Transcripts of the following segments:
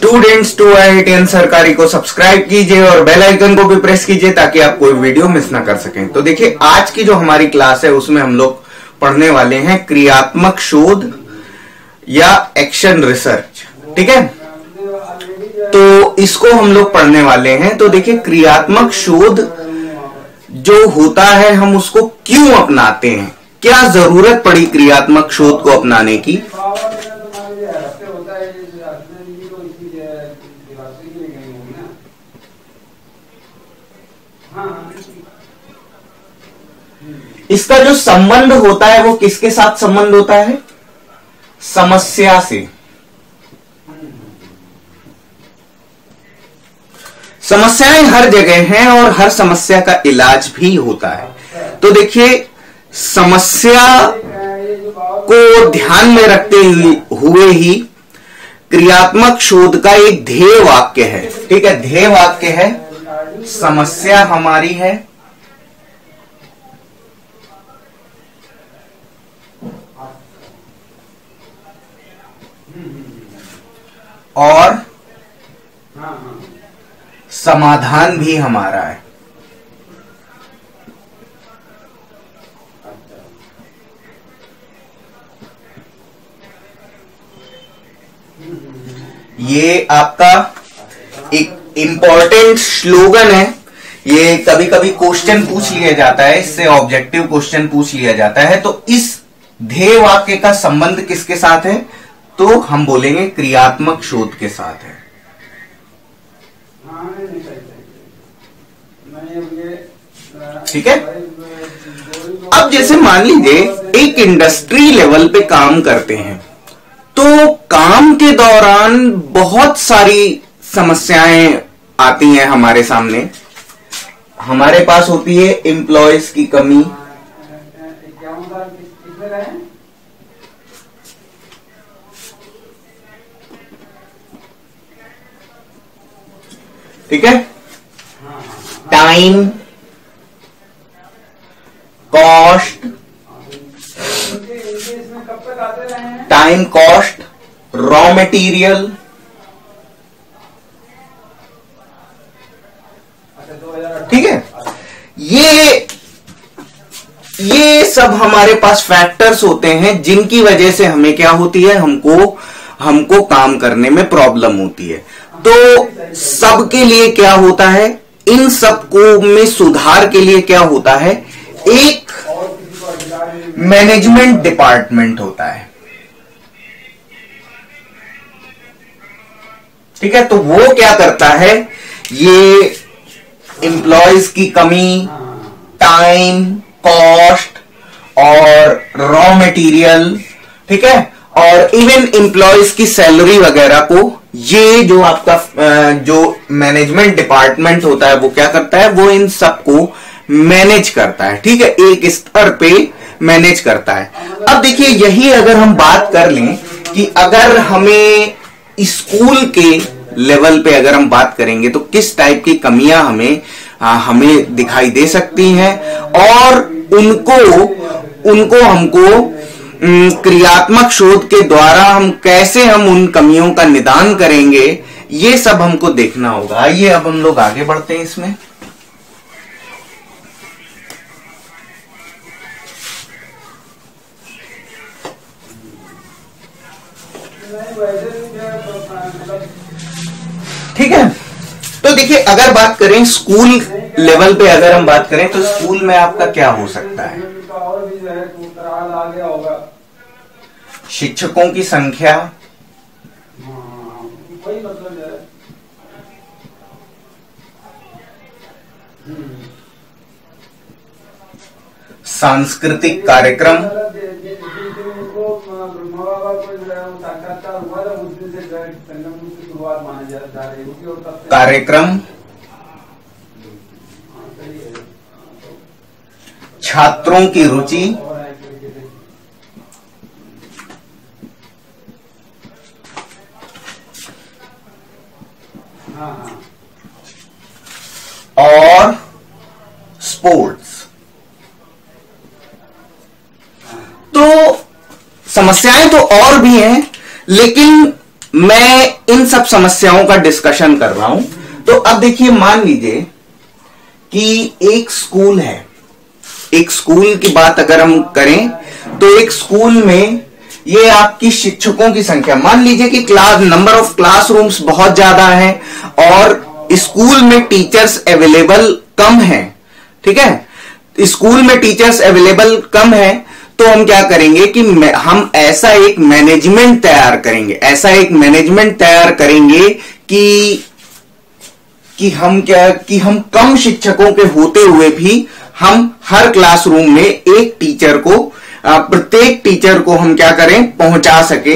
Students to IITN सरकारी को subscribe कीजिए और बेल आइकन को भी प्रेस कीजिए ताकि आप कोई वीडियो मिस ना कर सकें। तो देखिए, आज की जो हमारी क्लास है उसमें हम लोग पढ़ने वाले हैं क्रियात्मक शोध या एक्शन रिसर्च। ठीक है, तो इसको हम लोग पढ़ने वाले हैं। तो देखिए, क्रियात्मक शोध जो होता है हम उसको क्यों अपनाते हैं, क्या जरूरत पड़ी क्रियात्मक शोध को अपनाने की। इसका जो संबंध होता है वो किसके साथ संबंध होता है? समस्या से। समस्याएं हर जगह हैं और हर समस्या का इलाज भी होता है। तो देखिए, समस्या को ध्यान में रखते हुए ही क्रियात्मक शोध का एक ध्येय वाक्य है। ठीक है, ध्येय वाक्य है समस्या हमारी है और समाधान भी हमारा है। ये आपका एक इंपॉर्टेंट स्लोगन है। ये कभी कभी क्वेश्चन पूछ लिया जाता है, इससे ऑब्जेक्टिव क्वेश्चन पूछ लिया जाता है। तो इस ध्येय वाक्य का संबंध किसके साथ है? तो हम बोलेंगे क्रियात्मक शोध के साथ है। ठीक है, अब जैसे मान लीजिए एक इंडस्ट्री लेवल पे काम करते हैं, तो काम के दौरान बहुत सारी समस्याएं आती हैं हमारे सामने। हमारे पास होती है एम्प्लॉयज की कमी, ठीक है, टाइम कॉस्ट, रॉ मटेरियल, ठीक है। ये सब हमारे पास फैक्टर्स होते हैं जिनकी वजह से हमें क्या होती है, हमको काम करने में प्रॉब्लम होती है। तो सबके लिए क्या होता है, इन सबको में सुधार के लिए क्या होता है, एक मैनेजमेंट डिपार्टमेंट होता है। ठीक है, तो वो क्या करता है, ये एम्प्लॉयज की कमी, टाइम, कॉस्ट और रॉ मटेरियल, ठीक है, और इवन एम्प्लॉयज की सैलरी वगैरह को, ये जो आपका जो मैनेजमेंट डिपार्टमेंट होता है वो क्या करता है, वो इन सबको मैनेज करता है। ठीक है, एक स्तर पे मैनेज करता है। अब देखिए, यही अगर हम बात कर लें कि अगर हमें स्कूल के लेवल पे अगर हम बात करेंगे तो किस टाइप की कमियां हमें दिखाई दे सकती हैं और उनको हमको क्रियात्मक शोध के द्वारा हम कैसे उन कमियों का निदान करेंगे, ये सब हमको देखना होगा। आइए अब हम लोग आगे बढ़ते हैं इसमें। ठीक है, तो देखिए, अगर बात करें स्कूल लेवल पे, अगर हम बात करें तो स्कूल में आपका क्या हो सकता है, शिक्षकों की संख्या, सांस्कृतिक कार्यक्रम, छात्रों की रुचि, और स्पोर्ट्स। तो समस्याएं तो और भी हैं, लेकिन मैं इन सब समस्याओं का डिस्कशन कर रहा हूं। तो अब देखिए, मान लीजिए कि एक स्कूल है, एक स्कूल की बात अगर हम करें तो एक स्कूल में ये आपकी शिक्षकों की संख्या, मान लीजिए कि नंबर ऑफ क्लासरूम्स बहुत ज्यादा है और स्कूल में टीचर्स अवेलेबल कम है। ठीक है, स्कूल में टीचर्स अवेलेबल कम है, तो हम क्या करेंगे कि हम ऐसा एक मैनेजमेंट तैयार करेंगे, ऐसा एक मैनेजमेंट तैयार करेंगे कि हम कम शिक्षकों के होते हुए भी हम हर क्लासरूम में एक टीचर को, प्रत्येक टीचर को हम क्या करें, पहुंचा सके।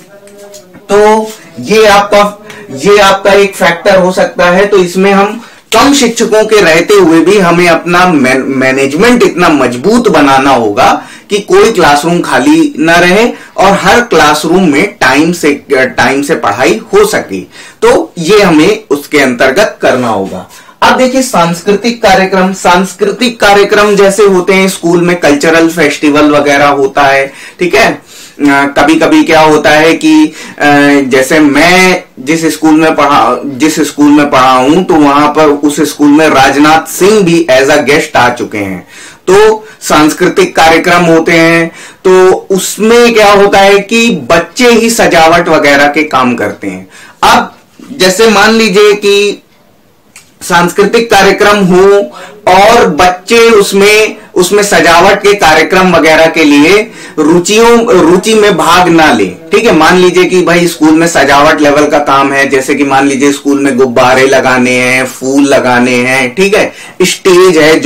तो ये आपका एक फैक्टर हो सकता है। तो इसमें हम कम शिक्षकों के रहते हुए भी हमें अपना मैनेजमेंट इतना मजबूत बनाना होगा कि कोई क्लासरूम खाली न रहे और हर क्लासरूम में टाइम से पढ़ाई हो सके। तो ये हमें उसके अंतर्गत करना होगा। अब देखिए, सांस्कृतिक कार्यक्रम जैसे होते हैं स्कूल में, कल्चरल फेस्टिवल वगैरह होता है। ठीक है, कभी कभी क्या होता है कि जैसे मैं जिस स्कूल में पढ़ा हूं, तो वहां पर उस स्कूल में राजनाथ सिंह भी एज अ गेस्ट आ चुके हैं। तो सांस्कृतिक कार्यक्रम होते हैं, तो उसमें क्या होता है कि बच्चे ही सजावट वगैरह के काम करते हैं। अब जैसे मान लीजिए कि सांस्कृतिक कार्यक्रम हो और बच्चे उसमें सजावट के कार्यक्रम वगैरह के लिए रुचि में भाग ना ले। ठीक है, मान लीजिए कि भाई स्कूल में सजावट लेवल का काम है, जैसे कि मान लीजिए स्कूल में गुब्बारे लगाने हैं, फूल लगाने हैं। ठीक है, स्टेज है,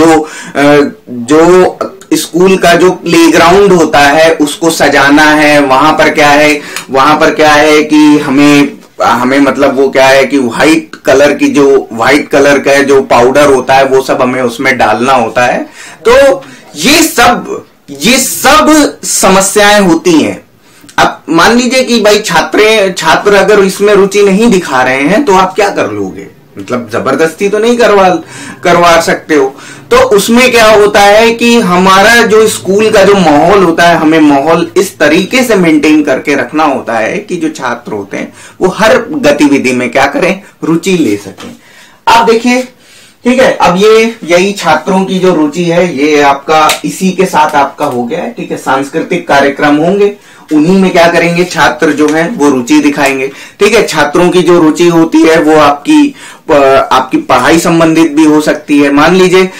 जो स्कूल का जो प्लेग्राउंड होता है उसको सजाना है। वहां पर क्या है कि हमें मतलब वो क्या है कि व्हाइट कलर का जो पाउडर होता है वो सब हमें उसमें डालना होता है। तो ये सब समस्याएं होती हैं। अब मान लीजिए कि भाई छात्र अगर इसमें रुचि नहीं दिखा रहे हैं तो आप क्या कर लोगे, मतलब जबरदस्ती तो नहीं करवा सकते हो। तो उसमें क्या होता है कि हमारा जो स्कूल का जो माहौल होता है, हमें माहौल इस तरीके से मेंटेन करके रखना होता है कि जो छात्र होते हैं वो हर गतिविधि में क्या करें, रुचि ले सकें। आप देखिए, ठीक है, अब यही छात्रों की जो रुचि है ये आपका इसी के साथ आपका हो गया है। ठीक है, सांस्कृतिक कार्यक्रम होंगे, उन्हीं में क्या करेंगे, छात्र जो है वो रुचि दिखाएंगे। ठीक है, छात्रों की जो रुचि होती है वो आपकी पढ़ाई संबंधित भी हो सकती है। मान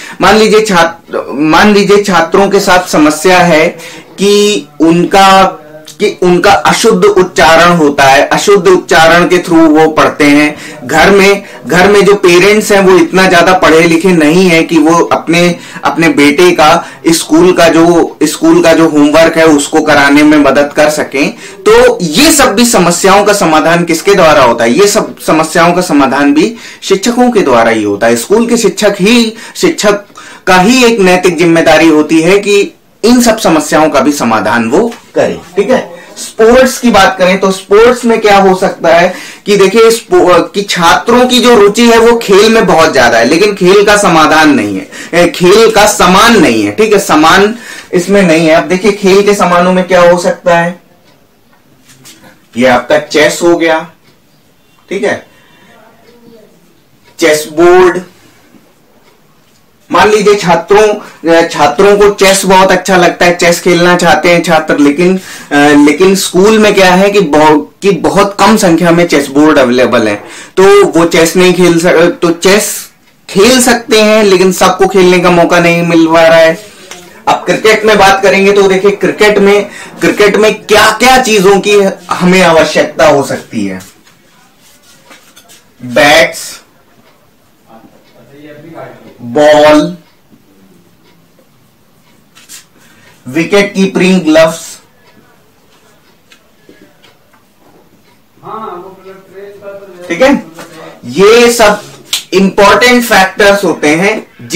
लीजिए छात्रों के साथ समस्या है कि उनका अशुद्ध उच्चारण होता है, अशुद्ध उच्चारण के थ्रू वो पढ़ते हैं। घर में जो पेरेंट्स हैं वो इतना ज्यादा पढ़े लिखे नहीं है कि वो अपने बेटे का स्कूल का जो होमवर्क है उसको कराने में मदद कर सकें। तो ये सब भी समस्याओं का समाधान किसके द्वारा होता है, ये सब समस्याओं का समाधान भी शिक्षकों के द्वारा ही होता है। स्कूल के शिक्षक का ही एक नैतिक जिम्मेदारी होती है कि इन सब समस्याओं का भी समाधान वो करे। ठीक है, स्पोर्ट्स की बात करें तो स्पोर्ट्स में क्या हो सकता है कि देखिए कि छात्रों की जो रुचि है वो खेल में बहुत ज्यादा है, लेकिन खेल का समाधान नहीं है, खेल का समान नहीं है। ठीक है, समान इसमें नहीं है। अब देखिए खेल के समानों में क्या हो सकता है, ये आपका चेस हो गया। ठीक है, चेस बोर्ड, मान लीजिए छात्रों को चेस बहुत अच्छा लगता है, चेस खेलना चाहते हैं छात्र, लेकिन स्कूल में क्या है कि बहुत कम संख्या में चेस बोर्ड अवेलेबल है, तो वो चेस नहीं खेल सकते। तो चेस खेल सकते हैं लेकिन सबको खेलने का मौका नहीं मिल पा रहा है। अब क्रिकेट में बात करेंगे तो देखिए क्रिकेट में क्या क्या चीजों की हमें आवश्यकता हो सकती है, bats, ball, wicket keeping gloves, ठीक है, ये सब इंपॉर्टेंट फैक्टर्स होते हैं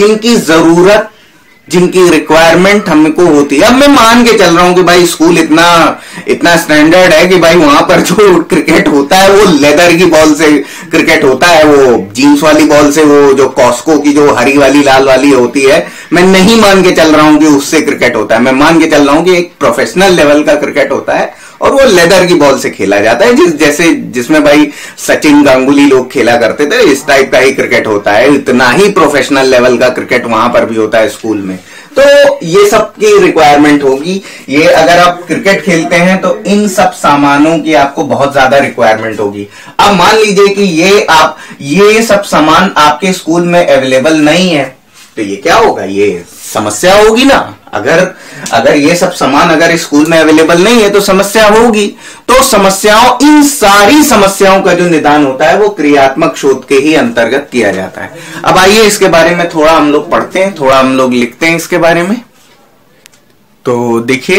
जिनकी रिक्वायरमेंट हमको होती है। अब मैं मान के चल रहा हूं कि भाई स्कूल इतना स्टैंडर्ड है कि भाई वहां पर जो क्रिकेट होता है वो लेदर की बॉल से क्रिकेट होता है, वो जीन्स वाली बॉल से, वो जो कॉस्को की जो हरी वाली लाल वाली होती है, मैं नहीं मान के चल रहा हूं कि उससे क्रिकेट होता है। मैं मान के चल रहा हूं कि एक प्रोफेशनल लेवल का क्रिकेट होता है और वो लेदर की बॉल से खेला जाता है, जिसमें भाई सचिन गांगुली लोग खेला करते थे, इस टाइप का ही क्रिकेट होता है। इतना ही प्रोफेशनल लेवल का क्रिकेट वहां पर भी होता है स्कूल में। तो ये सब की रिक्वायरमेंट होगी। ये अगर आप क्रिकेट खेलते हैं तो इन सब सामानों की आपको बहुत ज्यादा रिक्वायरमेंट होगी। अब मान लीजिए कि ये सब सामान आपके स्कूल में अवेलेबल नहीं है, तो ये क्या होगा, ये समस्या होगी ना। अगर ये सब सामान अगर स्कूल में अवेलेबल नहीं है तो समस्या होगी। तो इन सारी समस्याओं का जो निदान होता है वो क्रियात्मक शोध के ही अंतर्गत किया जाता है। अब आइए इसके बारे में थोड़ा हम लोग पढ़ते हैं, थोड़ा हम लोग लिखते हैं इसके बारे में। तो देखिए,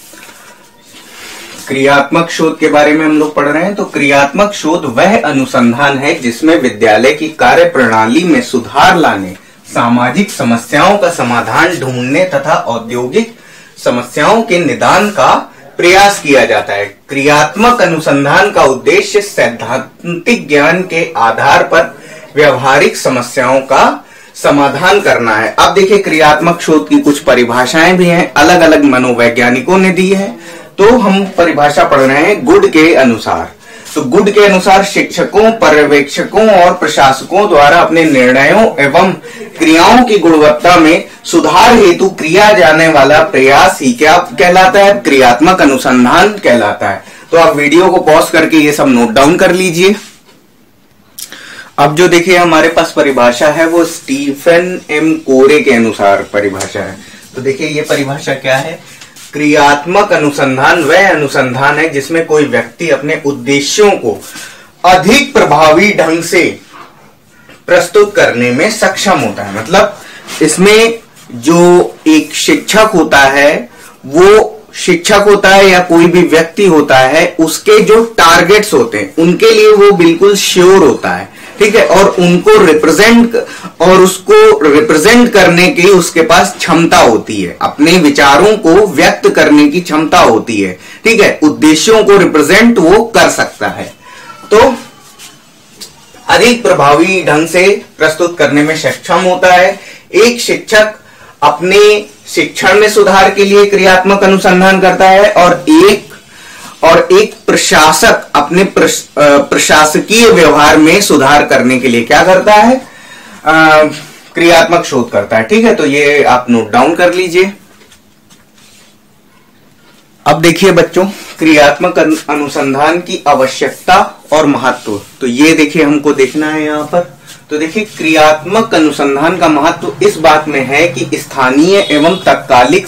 क्रियात्मक शोध के बारे में हम लोग पढ़ रहे हैं। तो क्रियात्मक शोध वह अनुसंधान है जिसमें विद्यालय की कार्य प्रणाली में सुधार लाने, सामाजिक समस्याओं का समाधान ढूंढने तथा औद्योगिक समस्याओं के निदान का प्रयास किया जाता है। क्रियात्मक अनुसंधान का उद्देश्य सैद्धांतिक ज्ञान के आधार पर व्यवहारिक समस्याओं का समाधान करना है। अब देखिए, क्रियात्मक शोध की कुछ परिभाषाएं भी हैं, अलग अलग मनोवैज्ञानिकों ने दी है। तो हम परिभाषा पढ़ रहे हैं गुड के अनुसार। तो गुड के अनुसार शिक्षकों, पर्यवेक्षकों और प्रशासकों द्वारा अपने निर्णयों एवं क्रियाओं की गुणवत्ता में सुधार हेतु किया जाने वाला प्रयास ही क्या कहलाता है, क्रियात्मक अनुसंधान कहलाता है। तो आप वीडियो को पॉज करके ये सब नोट डाउन कर लीजिए। अब जो देखिए हमारे पास परिभाषा है वो स्टीफन एम कोरे के अनुसार परिभाषा है। तो देखिए ये परिभाषा क्या है, क्रियात्मक अनुसंधान वह अनुसंधान है जिसमें कोई व्यक्ति अपने उद्देश्यों को अधिक प्रभावी ढंग से प्रस्तुत करने में सक्षम होता है। मतलब इसमें जो एक शिक्षक होता है, वो शिक्षक होता है या कोई भी व्यक्ति होता है, उसके जो टारगेट्स होते हैं उनके लिए वो बिल्कुल श्योर होता है, ठीक है, और उसको रिप्रेजेंट करने की उसके पास क्षमता होती है, अपने विचारों को व्यक्त करने की क्षमता होती है, ठीक है, उद्देश्यों को रिप्रेजेंट वो कर सकता है। तो अधिक प्रभावी ढंग से प्रस्तुत करने में सक्षम होता है। एक शिक्षक अपने शिक्षण में सुधार के लिए क्रियात्मक अनुसंधान करता है और एक प्रशासक अपने प्रशासकीय व्यवहार में सुधार करने के लिए क्या करता है, क्रियात्मक शोध करता है। ठीक है, तो ये आप नोट डाउन कर लीजिए। अब देखिए बच्चों, क्रियात्मक अनुसंधान की आवश्यकता और महत्व। तो ये देखिए हमको देखना है यहाँ पर। तो देखिए, क्रियात्मक अनुसंधान का महत्व इस बात में है कि स्थानीय एवं तात्कालिक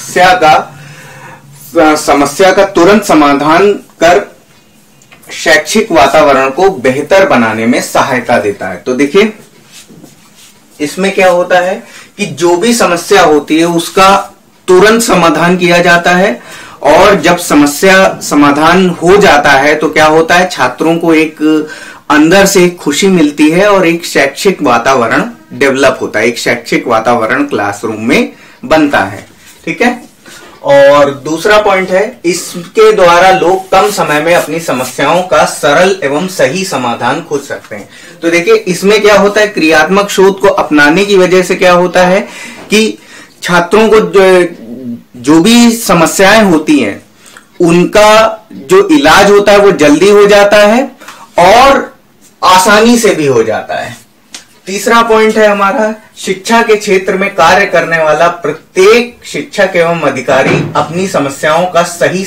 समस्या का तुरंत समाधान कर शैक्षिक वातावरण को बेहतर बनाने में सहायता देता है। तो देखिए, इसमें क्या होता है कि जो भी समस्या होती है उसका तुरंत समाधान किया जाता है, और जब समस्या समाधान हो जाता है तो क्या होता है, छात्रों को एक अंदर से खुशी मिलती है और एक शैक्षिक वातावरण डेवलप होता है, एक शैक्षिक वातावरण क्लासरूम में बनता है। ठीक है, और दूसरा पॉइंट है, इसके द्वारा लोग कम समय में अपनी समस्याओं का सरल एवं सही समाधान खोज सकते हैं। तो देखिए, इसमें क्या होता है, क्रियात्मक शोध को अपनाने की वजह से क्या होता है कि छात्रों को जो भी समस्याएं होती हैं उनका जो इलाज होता है वो जल्दी हो जाता है और आसानी से भी हो जाता है। तीसरा पॉइंट है हमारा, शिक्षा के क्षेत्र में कार्य करने वाला प्रत्येक शिक्षक एवं अधिकारी अपनी समस्याओं का सही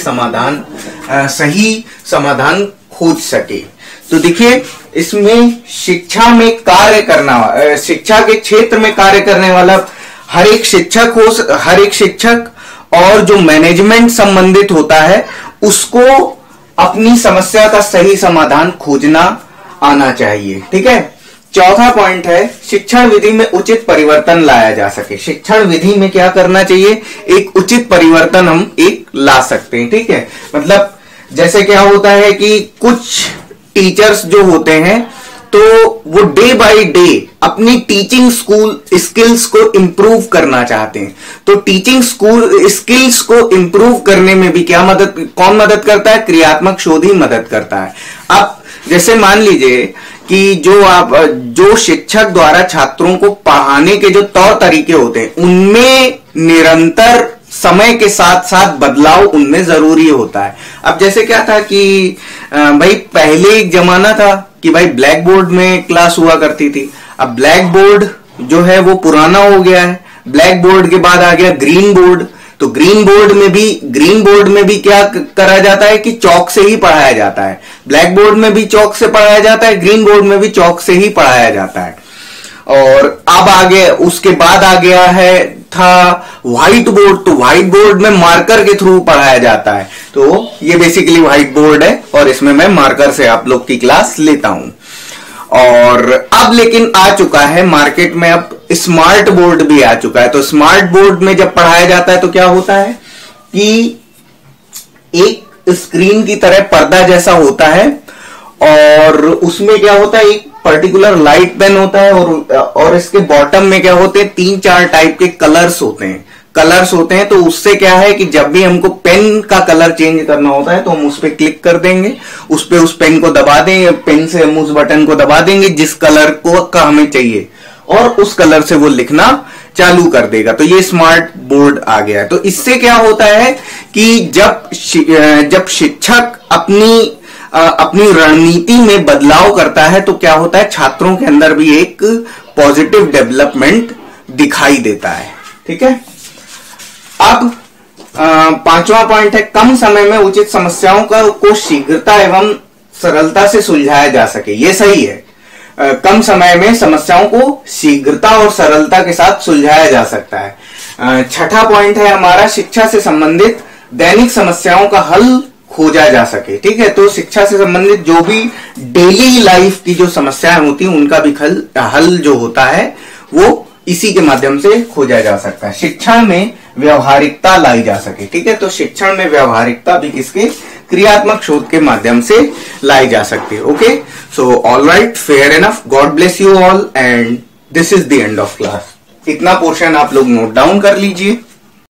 समाधान खोज सके। तो देखिए, इसमें शिक्षा के क्षेत्र में कार्य करने वाला हर एक शिक्षक और जो मैनेजमेंट संबंधित होता है उसको अपनी समस्या का सही समाधान खोजना आना चाहिए। ठीक है, चौथा पॉइंट है, शिक्षण विधि में उचित परिवर्तन लाया जा सके। शिक्षण विधि में क्या करना चाहिए, एक उचित परिवर्तन हम ला सकते हैं। ठीक है, मतलब जैसे क्या होता है कि कुछ टीचर्स जो होते हैं तो वो डे बाय डे अपनी टीचिंग स्किल्स को इंप्रूव करना चाहते हैं। तो टीचिंग स्किल्स को इंप्रूव करने में भी कौन मदद करता है, क्रियात्मक शोध ही मदद करता है। अब जैसे मान लीजिए कि जो शिक्षक द्वारा छात्रों को पढ़ाने के जो तौर तरीके होते हैं उनमें निरंतर समय के साथ साथ बदलाव उनमें जरूरी होता है। अब जैसे क्या था कि भाई पहले एक जमाना था कि भाई ब्लैक बोर्ड में क्लास हुआ करती थी। अब ब्लैक बोर्ड जो है वो पुराना हो गया है। ब्लैक बोर्ड के बाद आ गया ग्रीन बोर्ड। तो ग्रीन बोर्ड में भी क्या करा जाता है कि चौक से ही पढ़ाया जाता है। ब्लैक बोर्ड में भी चौक से पढ़ाया जाता है, ग्रीन बोर्ड में भी चौक से ही पढ़ाया जाता है। और अब आगे उसके बाद आ गया है था व्हाइट बोर्ड। तो व्हाइट बोर्ड में मार्कर के थ्रू पढ़ाया जाता है। तो ये बेसिकली व्हाइट बोर्ड है और इसमें मैं मार्कर से आप लोग की क्लास लेता हूं। और अब लेकिन आ चुका है मार्केट में, अब स्मार्ट बोर्ड भी आ चुका है। तो स्मार्ट बोर्ड में जब पढ़ाया जाता है तो क्या होता है कि एक स्क्रीन की तरह पर्दा जैसा होता है और उसमें क्या होता है, एक पर्टिकुलर लाइट पेन होता है और इसके बॉटम में क्या होते हैं, 3-4 टाइप के कलर्स होते हैं। तो उससे क्या है कि जब भी हमको पेन का कलर चेंज करना होता है तो हम उस पर क्लिक कर देंगे, उस पेन को दबा देंगे, पेन से हम उस बटन को दबा देंगे जिस कलर का हमें चाहिए और उस कलर से वो लिखना चालू कर देगा। तो ये स्मार्ट बोर्ड आ गया है। तो इससे क्या होता है कि जब शिक्षक अपनी रणनीति में बदलाव करता है तो क्या होता है, छात्रों के अंदर भी एक पॉजिटिव डेवलपमेंट दिखाई देता है। ठीक है। अब 5वां पॉइंट है, कम समय में उचित समस्याओं को शीघ्रता एवं सरलता से सुलझाया जा सके। ये सही है, कम समय में समस्याओं को शीघ्रता और सरलता के साथ सुलझाया जा सकता है। 6वां पॉइंट है हमारा, शिक्षा से संबंधित दैनिक समस्याओं का हल खोजा जा सके। ठीक है। तो शिक्षा से संबंधित जो भी डेली लाइफ की जो समस्याएं होती हैं उनका भी हल जो होता है वो इसी के माध्यम से खोजा जा सकता है। शिक्षा में व्यवहारिकता लाई जा सके। ठीक है। तो शिक्षण में व्यवहारिकता भी इसके क्रियात्मक शोध के माध्यम से लाई जा सकती है। Okay, so all right, fair enough, God bless you all and this is the end of class. इतना पोर्शन आप लोग नोट डाउन कर लीजिए।